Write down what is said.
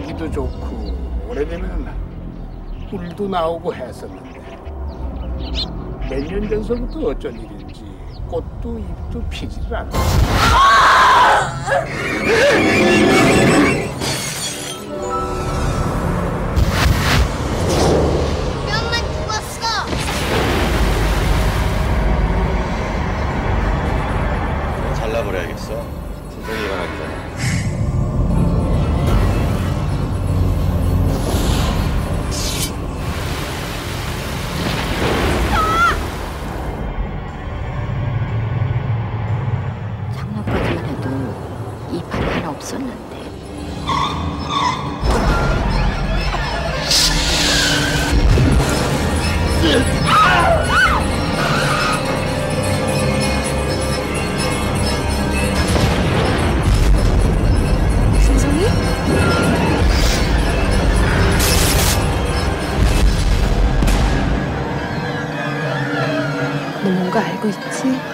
공기도 좋고 오래되면 꿀도 나오고 했었는데 몇 년 전서부터 어쩐 일인지 꽃도 잎도 피지를 않아. 뼈만 죽었어. 잘라버려야겠어. 진정이 일어나기 전에. 장난까지만 해도 이 팔이 하나 없었는데. 세상에? 너 뭔가 알고 있지?